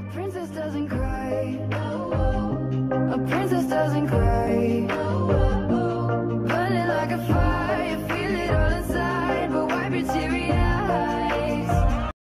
princess doesn't cry. A princess doesn't cry. Burning like a fire, feel it all inside, but wipe your teary